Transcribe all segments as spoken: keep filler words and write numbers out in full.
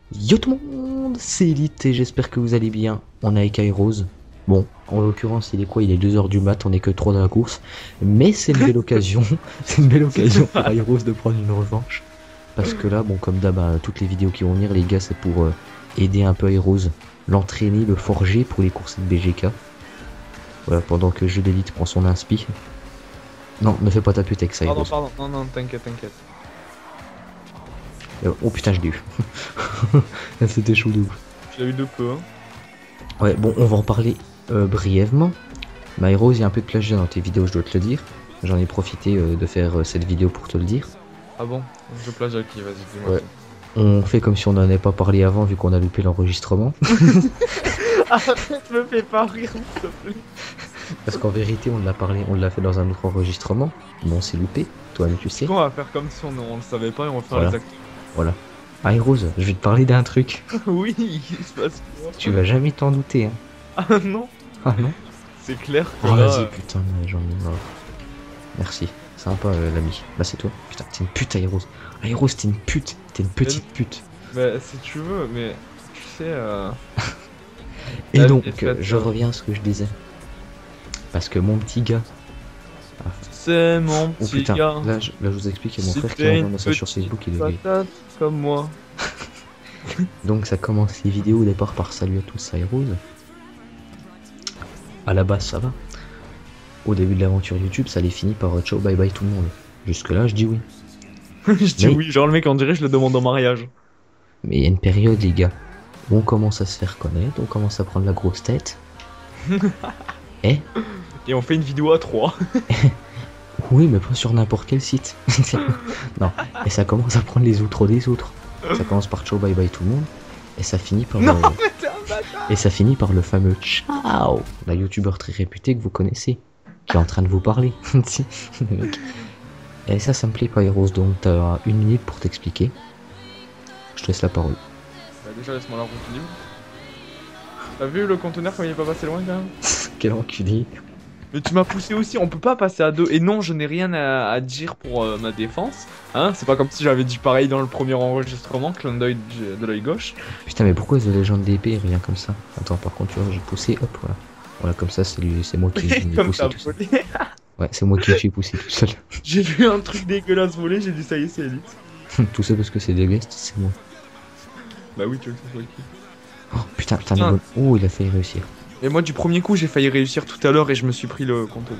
Yo tout le monde, c'est Elite et j'espère que vous allez bien. On est avec Rose. Bon, en l'occurrence, il est quoi? Il est deux heures du mat, on est que trois dans la course. Mais c'est une belle occasion, c'est une belle occasion pour Rose de prendre une revanche. Parce que là, bon, comme d'hab, hein, toutes les vidéos qui vont venir, les gars, c'est pour euh, aider un peu Rose, l'entraîner, le forger pour les courses de B G K. Voilà, pendant que Jeu d'Élite prend son inspi. Non, ne fais pas ta pute avec ça, Pardon, Rose. pardon, non, non, t'inquiète, t'inquiète. Oh putain, je l'ai eu. C'était chaud de ouf. Je l'ai eu de peu, hein. Ouais, bon, on va en parler euh, brièvement. Rose, il y a un peu de plagiat dans tes vidéos, je dois te le dire. J'en ai profité euh, de faire euh, cette vidéo pour te le dire. Ah bon? Je plagie à qui? Vas-y, dis-moi. Ouais. On fait comme si on n'en avait pas parlé avant, vu qu'on a loupé l'enregistrement. Arrête, me fais pas rire, s'il te plaît. Parce qu'en vérité, on l'a parlé, on l'a fait dans un autre enregistrement. Bon, c'est loupé, toi-même tu sais. On va faire comme si on, on le savait pas et on va faire Voilà. les actes. Voilà. Rose, je vais te parler d'un truc. Oui, il se passe quoi? Tu vas jamais t'en douter, hein. Ah non? Ah non? C'est clair que Oh, là... vas-y, euh, putain, j'en ai marre. Merci, sympa euh, l'ami. Bah c'est toi. Putain, t'es une pute, Rose. Rose, t'es une pute. T'es une petite pute. Mais si tu veux, mais... Tu sais, euh... Et La donc, vie est euh, faite, je euh. reviens à ce que je disais. Parce que mon petit gars... C'est mon Oh petit putain, gars. là je, là je vous explique, il y a mon Si frère qui t'es envoie une un message sur petite Facebook, il est gay. patate comme moi. Donc ça commence les vidéos au départ par salut à tous, ça Rose. À la base ça va. Au début de l'aventure YouTube, ça les finit par euh, ciao bye bye tout le monde. Jusque là je dis oui. Je dis Mais- oui, genre le mec on dirait je le demande en mariage. Mais il y a une période les gars, où on commence à se faire connaître, on commence à prendre la grosse tête. Eh Et on fait une vidéo à trois. Oui, mais pas sur n'importe quel site. Non, et ça commence à prendre les outros des autres. Ça commence par ciao bye bye tout le monde, et ça finit par... Non, euh, mais t'es un bâtard. Et ça finit par le fameux ciao, la youtubeur très réputée que vous connaissez, qui est en train de vous parler. Le mec. Et ça, ça me plaît pas, Rose, donc t'as une minute pour t'expliquer. Je te laisse la parole. Bah déjà laisse-moi la route libre. T'as vu le conteneur quand il est pas passé loin quand même? Quel enculé. Mais tu m'as poussé aussi, on peut pas passer à deux. Et non, je n'ai rien à, à dire pour euh, ma défense. Hein, c'est pas comme si j'avais dit pareil dans le premier enregistrement, clin d'œil de, de l'œil gauche. Putain, mais pourquoi The Legend d'épée rien comme ça? Attends, par contre, tu vois, j'ai poussé, hop, voilà. Voilà, comme ça, c'est lui, c'est moi qui l'ai Comme poussé t'as tout seul. volé. Ouais, c'est moi qui l'ai poussé tout seul. J'ai vu un truc dégueulasse voler, j'ai dit ça y est, c'est Elite. Tout ça parce que c'est des guests, c'est moi. Bah oui, tu veux que ce soit qui? Oh putain, putain, Putain. mais bon- oh, il a failli réussir. Et moi du premier coup j'ai failli réussir tout à l'heure et je me suis pris le conteneur.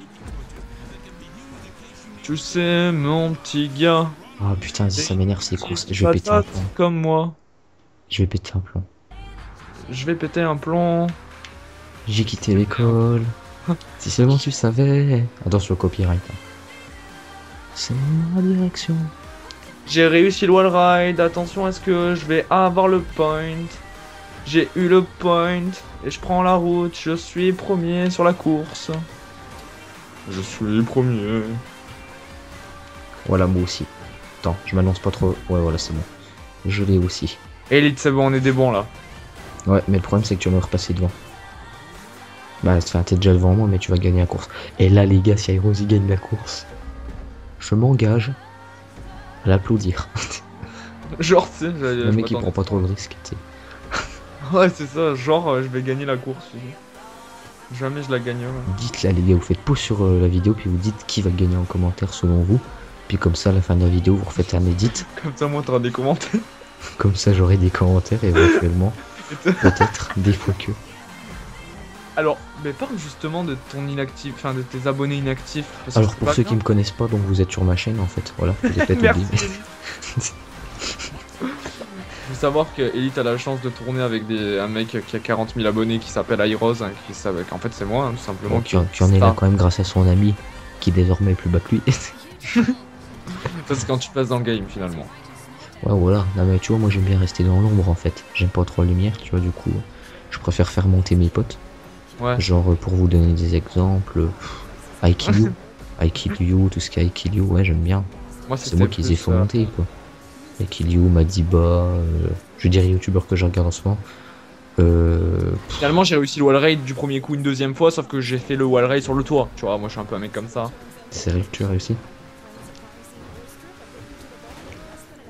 Tu sais mon petit gars, Ah putain, vas-y, ça m'énerve ces courses. Je vais patate péter un plomb. comme moi. Je vais péter un plomb. Je vais péter un plomb. J'ai quitté l'école. Si seulement tu savais. Attention au copyright. hein. C'est ma direction. J'ai réussi le wall ride, attention est-ce que je vais avoir le point. J'ai eu le point et je prends la route, je suis premier sur la course. Je suis premier. Voilà, moi aussi. Attends, je m'annonce pas trop. Ouais, voilà, c'est bon. Je l'ai aussi. Elite c'est bon, on est des bons là. Ouais, mais le problème, c'est que tu vas me repasser devant. Bah, enfin, t'es déjà devant moi, mais tu vas gagner la course. Et là, les gars, si Rose gagne la course, je m'engage à l'applaudir. Genre tu sais, je- Le je mec, il m'attendais. prend pas trop de risques, tu sais. Ouais c'est ça, genre euh, je vais gagner la course. Jamais je la gagnerai. Dites là, les gars, vous faites pause sur euh, la vidéo, puis vous dites qui va gagner en commentaire selon vous. Puis comme ça, à la fin de la vidéo, vous refaites un edit. Comme ça moi t'auras des commentaires. Comme ça, j'aurai des commentaires éventuellement. Peut-être, des fois que. Alors, mais parle justement de ton inactif, enfin de tes abonnés inactifs. parce que Alors c'est pour pas ceux qui bien. me connaissent pas, donc vous êtes sur ma chaîne en fait, voilà, je l'ai peut-être Merci. oublié. Faut savoir que Elite a la chance de tourner avec des, un mec qui a quarante mille abonnés qui s'appelle Iros, hein, qui savait qu'en fait c'est moi, hein, tout simplement. Bon, qui tu, en- tu en es là star. quand même grâce à son ami, qui désormais est plus bas que lui. Ça c'est quand tu passes dans le game finalement. Ouais voilà, non mais tu vois, moi j'aime bien rester dans l'ombre en fait, j'aime pas trop la lumière, tu vois, du coup, je préfère faire monter mes potes. Ouais. Genre euh, pour vous donner des exemples, pff, I kill you, I kill you, tout ce qui est I kill you, ouais j'aime bien. Moi C'est moi qui les ai fait monter quoi. I kill you, Madiba, euh, je veux dire youtubeur que je regarde en ce moment. Euh, Finalement j'ai réussi le wall raid du premier coup une deuxième fois, sauf que j'ai fait le wall raid sur le toit. Tu vois, moi je suis un peu un mec comme ça. Sérieux, tu as réussi?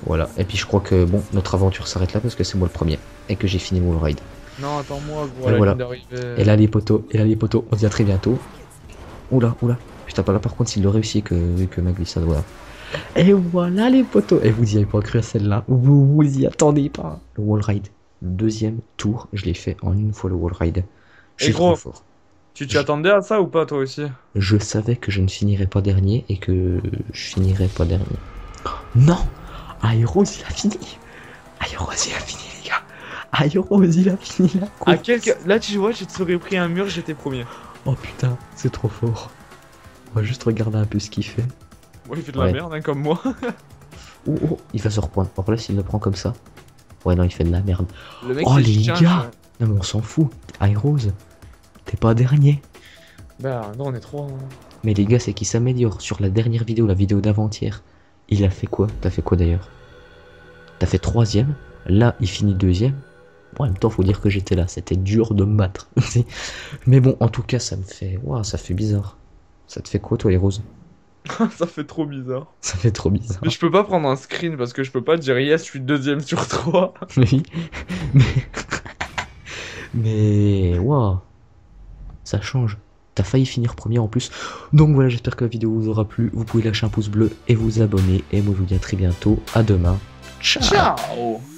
Voilà, et puis je crois que bon, notre aventure s'arrête là parce que c'est moi le premier et que j'ai fini mon ride. Non, attends-moi, gros, Et la voilà. ligne d'arrivée. Et là les potos, et là les potos, on se dit à très bientôt. Oula, oula. Putain, pas là par contre, s'il le réussit que, que ma glissade, voilà. Et voilà les potos. Et vous y avez pas cru à celle-là. Vous vous y attendez pas. Le wall ride. Le deuxième tour, je l'ai fait en une fois le wall ride. Je Et suis gros, trop fort. tu t'y attendais à ça ou pas, toi aussi? Je savais que je ne finirais pas dernier et que je finirais pas dernier. Non, Aeros il a fini. Aeros il a fini les gars. Aeros il a fini la course. À quelques... Là, tu vois, je te serais pris un mur, j'étais premier. Oh putain, c'est trop fort. On va juste regarder un peu ce qu'il fait. Ouais, il fait de la Ouais. merde, hein, comme moi. Oh, oh, il va se reprendre. Alors là, s'il le prend comme ça. Ouais, non, il fait de la merde. Le mec, Oh c'est les chien, gars. Non, mais on s'en fout. Aeros, t'es pas dernier. Bah, non, on est trois. Hein. Mais les gars, c'est qu'il s'améliore. Sur la dernière vidéo, la vidéo d'avant-hier, il a fait quoi? T'as fait quoi d'ailleurs? T'as fait troisième. Là, il finit deuxième. Bon, en même temps, faut dire que j'étais là. C'était dur de me battre. Mais bon, en tout cas, ça me fait... Ouah, ça fait bizarre. Ça te fait quoi, toi, les roses? Ça fait trop bizarre. Ça fait trop bizarre. Mais je peux pas prendre un screen parce que je peux pas dire yes, je suis deuxième sur trois. Oui. Mais... Mais... Waouh. Ça change. T'as failli finir premier en plus. Donc voilà, j'espère que la vidéo vous aura plu. Vous pouvez lâcher un pouce bleu et vous abonner. Et moi, je vous dis à très bientôt. À demain. Ciao. Ciao.